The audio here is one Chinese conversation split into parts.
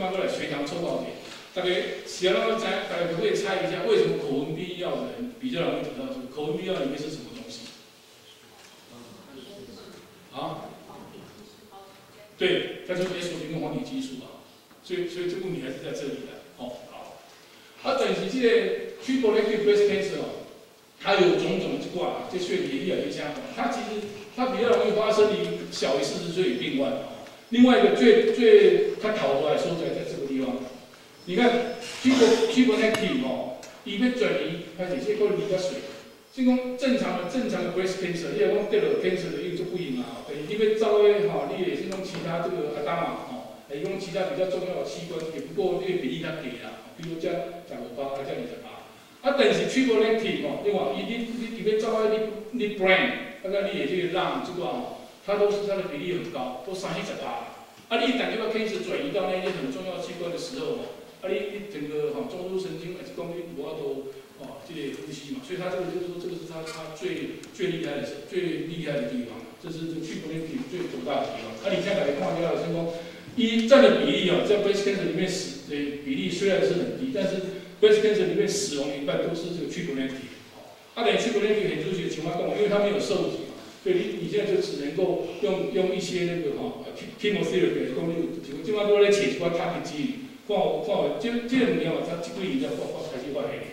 慢过来随堂抽到点。大家想要大家可不可以猜一下，为什么口文必要的人比较容易得到这个？口文必要里面是什么东西？啊？对，它就是 estrogen 跟黄体激素啊。所以这个问题还是在这里的。哦，好。但是这个 triple negative breast cancer 哦，它有种种这挂，这血液越来越相同。它其实它比较容易发生于小于40岁病患哦。另外一个它逃出来所在在这个地方。你看 triple negative 哦，伊要转移，开始这个离较水。即讲正常的 breast cancer， 你若讲得了 cancer 的因就不赢啊。但是你要找诶吼，你也是讲其他这个阿当啊吼，还是讲其他比较重要的器官，也不过这个比例较低啦。比如讲15%，加28%。啊，但是 triple negative 哦，你话你要找诶你 brain， 啊个你的这个让这个哦，它的比例很高，都30%。啊，你一旦这个 cancer 转移到那些很重要的器官的时候哦，啊你整个中枢神经还是讲你无法度。哦，这个呼吸嘛，所以它这个就是说，这个是它最厉害的地方，这是这去不能比最多大的地方。你现在来看一下，成功占的比例哦，在 breast cancer 里面死的比例虽然是很低，但是 breast cancer 里面死亡一半都是这个去不能体。等于去不能体很出血的情况，因为它没有受体嘛，所以你现在就只能够用一些那个chemotherapy 功率，基本上都在切一块它的基因，看这个物件嘛，它这几年才开始发现。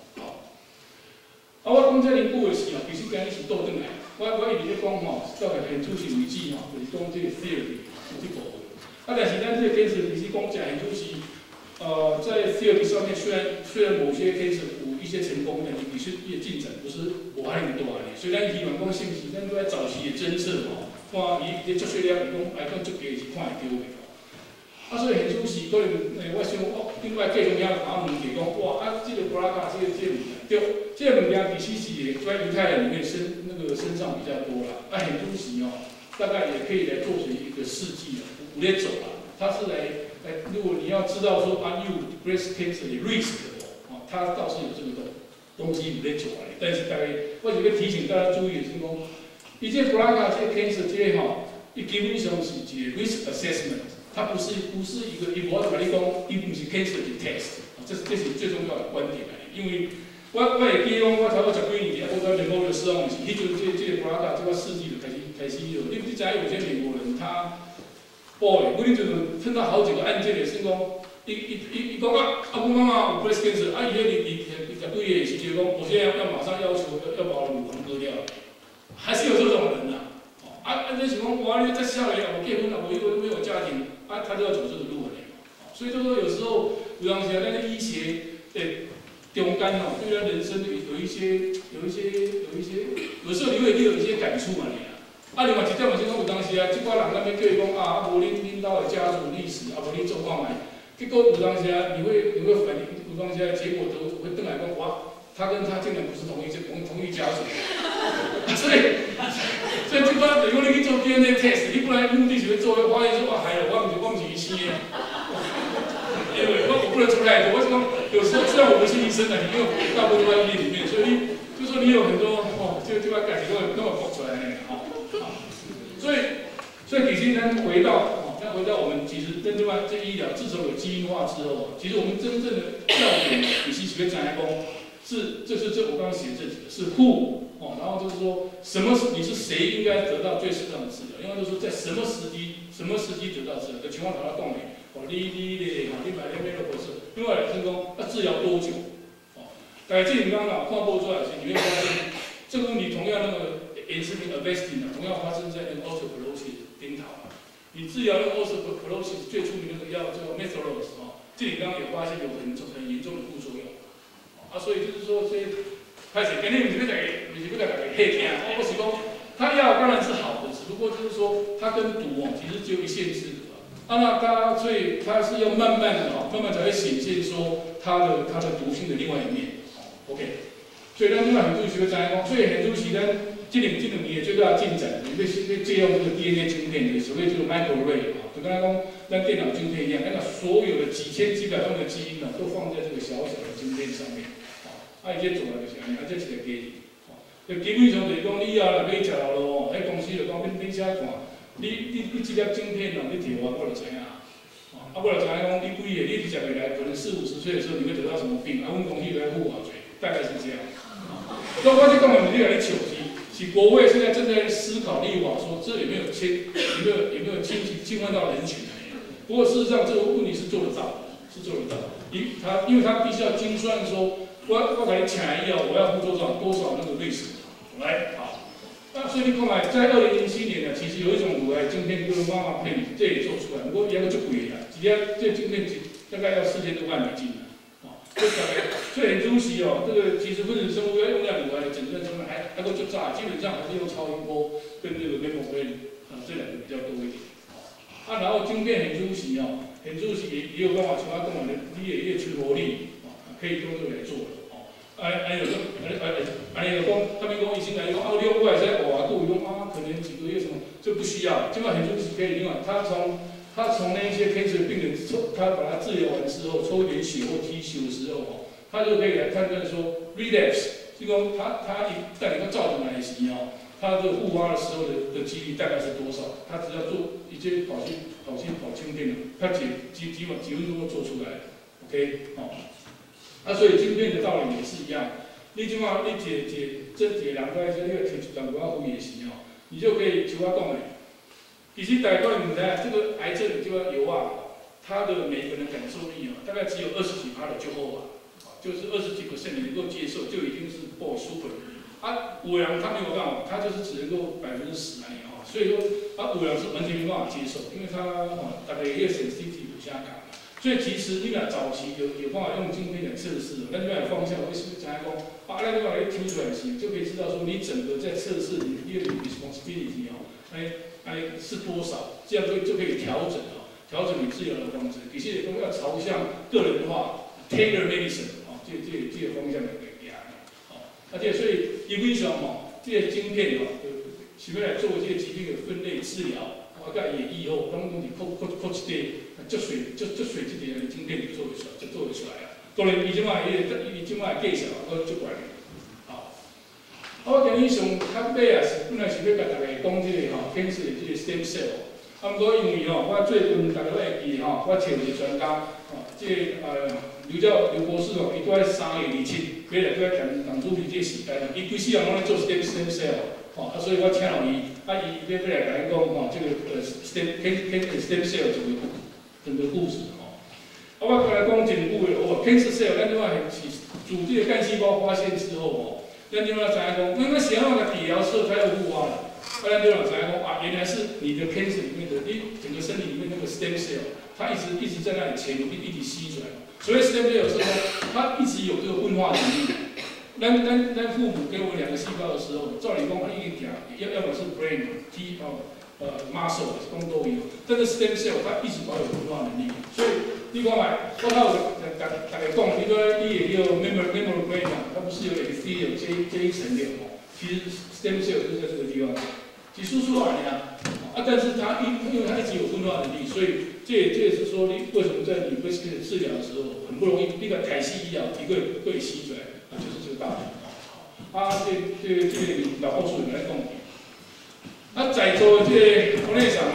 我讲这灵骨的事哦，其实今日是倒转来。我一直咧讲吼，到现主是为止吼，就是讲这个 theory 这部分。但是咱这个 cancer 其实讲起来，就是在 theory 上面，虽然某些 cancer 有一些成功，但是其实伊的进展不是无遐尼大呢。所以咱希望讲是不是咱都在早期的侦测吼，看伊的接血量来讲足低是看会到的。所以很出奇，可能我想另外继续遐问题讲，哇这个 BRCA 这个物件，对，这个物件其实是在犹太人里面身上比较多啦。很出奇哦，大概也可以来做成一个事迹了，有咧走啦。它是来，如果你要知道说you breast cancer 的 risk 哦，它倒是有这个东西有咧走啦。但是大概我就要提醒大家注意的是讲，伊这 BRCA 这个 cancer 这个吼，伊基本上是一个 risk assessment。它不是一个，伊无法跟你讲，伊不是 cancer 的 test， 这是最重要的观点来。因为我会记讲，我差不多10几年前，我在美国的时候，迄阵这个 BRCA 这个试剂就开始有。你知有些美国人他，我那阵碰到好几个案件的，是讲，伊讲我妈妈有 breast cancer，伊10几个时间讲，我现在要马上要求要把我的乳房割掉，还是有这种人呐。这情况，我在校园我结婚了，我又没有家庭。他就要走这个路了，所以就说有时候有当时啊，咱医学中间哦，对他人生有一些，有时候你有一些感触嘛，你啊。另外一点嘛，是讲有当时啊，这挂人那边叫伊讲无恁兜的家族历史，无恁做看卖，结果有当时啊，你会反映，有当时啊，结果都会回来讲哇，他跟他竟然不是同一家族，所以这挂如果你去做 DNA test， 你不然目的是要做，发现说哇，害了我不是医生的，因为我不能出太多。我是讲，有时候虽然我不是医生的，因为大部分都在医院里面，所以就说你有很多就把感觉都爆出来那个所以其实咱回到我们其实针对这医疗，自从有基因化之后，其实我们真正的要点，其实学讲来讲，这我刚刚写这几个是 who 然后就是说你是谁应该得到最适当的治疗，因为就是说在什么时机得到治疗的情况下到讲的，你买那边的不是，另外来是讲要治疗多久，大家这里刚刚看播出来时，你会发现这个问题同样那个延伸性 Avastin 同样发生在那个 osteoporosis 顶头你治疗那个 osteoporosis 最出名的那个药叫 Methoros 这里刚刚也发现有很严重的副作用，所以就是说这。开始，肯定不是要大家吓惊，我是讲，它药当然是好的，只不过就是说它跟毒其实只有一线之隔所以它是要慢慢才会显现说它的毒性的另外一面，OK。所以咱今晚很注意学知讲，所以很注意咱这两年的最大进展，要借用这个 DNA 晶片的所谓这个 microarray 就跟讲咱电脑晶片一样，那个所有的几千几百万的基因都放在这个小小的晶片上面。伊这做来就是安尼，这是个基本上就是讲，你后来买食落咯，迄公司就讲恁写看，你这粒晶片你摕我就知影，我就知影讲，你几 40岁来，可能40、50岁的时候你会得到什么病？啊，阮公司来护好嘴，大概是这样。所以我这讲的目的来求是国会现在正在思考立法，说这有没有侵犯到人权的？不过事实上这个问题是做得到的，是做得到的。因为他必须要精算说，我给你请来以后，我要付多少那个律师，来好。那所以你看嘛，在2007年呢，其实有一种乳癌晶片叫做妈妈片，这也做出来，不过也个就贵啦，一天这晶片大概要4000多万美金了，这大概所以很可惜哦，这个其实分子生物要用在乳癌的诊断上面还够就炸，基本上还是用超音波跟那个面膜片这两个比较多一点。然后晶片很可惜哦，很可惜也有办法其他跟我们你也存活力可以用这个来做的。安尼就讲，他们讲医生来讲，你我也使学啊，有讲可能几个月什么，这不需要，基本上很就是可以另外，他从那些 cancer 病人他把他治疗完之后，抽一点血或 tissue 的时候他就可以来判断说 relapse， 就讲他在你个造成来时他这个复发的时候的几率大概是多少？他只要做一些跑清片的，他几分钟就做出来 ，OK， 所以晶片的道理也是一样。你即马你这人在这个提出人我也是你就可以像我讲的，其实大家可能不知道，这个癌症这个油它的每个人感受力大概只有20几%的就好就是20几%你能够接受，就已经是够 super。有人他没有办法，他就是只能够10%而已所以说有人是完全没办法接受，因为他大概也 sensitive 有下卡。所以其实你若早期有办法用晶片来测试，那你把方向为什么讲那你把它听出来时，就可以知道说你整个在测试你的 responsibility 是多少，这样就可以调整你治疗的方式。其实也都要朝向个人化 tailor medicine 这个方向来行。所以基本上这个晶片想要来做这个疾病的分类治疗，甲伊的预后，拢是靠一个足水这个晶片就做得出来了。当然，伊即摆的介绍我足怪我今日上较尾是本来是要甲大家讲这个cancer 的这个 stem cell， 不过因为我最近大家都会记我找一个专家，这刘博士伊都在3月27，要来谈主理这个时间，伊规世人拢在做 stem cell。所以我请到伊，伊要来甲你讲这个stem cell 整个故事我来讲真久的cancer cell， 咱即摆是自这个干细胞发现之后咱即摆知影讲，那谁要个治疗之后才有复发了？咱就知影讲原来是你的 cancer 里面的你整个身体里面那个 stem cell， 它一直在那里潜伏，一直吸出来。所谓 stem cell 是说，它一直有这个分化能力。咱父母给我们2个细胞的时候，照理讲它一定要么是 brain muscle 讲都有，但是 stem cell 它一直保有分化能力，所以你看嘛，我头大家讲，你说你也有 memory brain 它不是有 epithelial 这一层的其实 stem cell 就在这个地方，其实说而已但是它因为它一直有分化能力，所以这也是说你为什么在你 breast cancer 治疗的时候很不容易，那个台系医疗一个吸出来。就是这个道理这老博士来讲，在座的这个王内长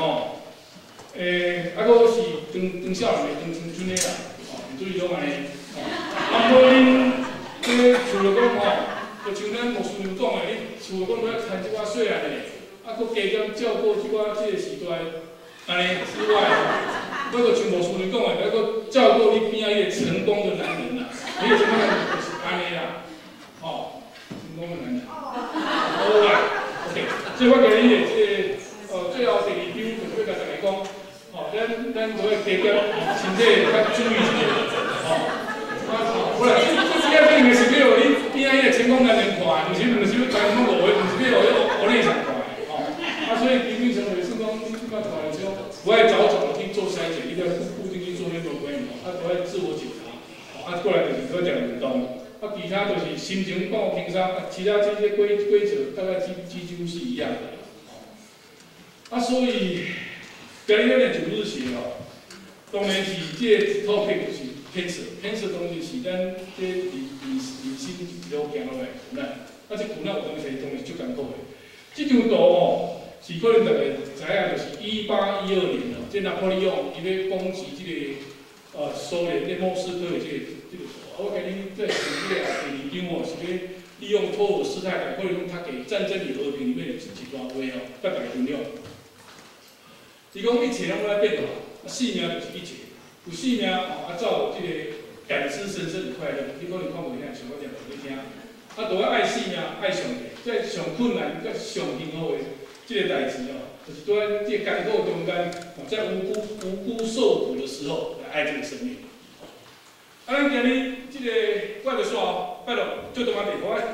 佫是长少年的长青春的啦，注意讲安尼。无恁这除了讲就像咱牧师讲的，你除了讲要看即寡细汉的，佫加减照顾即寡这个时代安尼之外我佫像牧师讲的，佫照顾你边仔迄个成功的男人啦，你有什么就是安尼啦。成功的男人，好啦 ，OK， 所以我今日最后第2章就是要甲大家讲，咱无要加减身体较注意一点，不然这个病是要互你边仔迄个成功男人看，毋是要专门误会，毋是要互内场看所以基本上就是讲，你即摆看的时候，不爱早的去做筛检，一定要固定去做那种规模，不爱自我检查，过来就是好讲运动。其他就是心情放平常，其他这些规则大概几乎是一样的。所以今日咱的主日学当然是这个 topic 就是 cancer 当然是咱这人生一路行落来苦难，这苦难有当时当然是足艰苦的。这张图是可能大家知影，就是1812年这拿破仑伊要攻击这个苏联的莫斯科的这个我今日在想这个第二章哦，是要利用托尔斯泰或者用他给《战争与和平》里面的一段话哦，甲大家分享。伊讲一切拢在变化，生命就是一切，有生命哦，才有这个感知神圣的快乐。你可能看无遐，像我念互你听。都要爱生命，爱上帝，在上困难、甲上幸福的这个代志哦，就是在这个艰苦中间，在无辜受苦的时候来爱这个生命。咱今日这个我就说哦，拜托，最多嘛地方，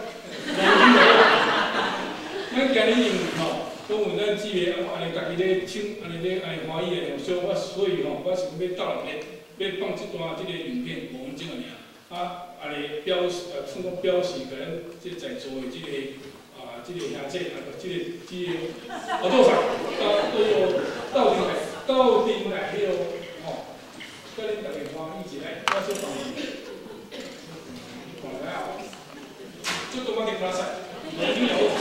咱今日用吼，都有咱几个安尼家己咧唱，安尼欢喜的，所以吼，我想要斗内要放这段这个影片5分钟尔。安尼表示，算讲表示，甲咱即在座的即个即个兄弟即个合作上，斗阵来迄个吼，甲恁大家欢喜一下，我小放看来啊，这多么的比赛，已经有。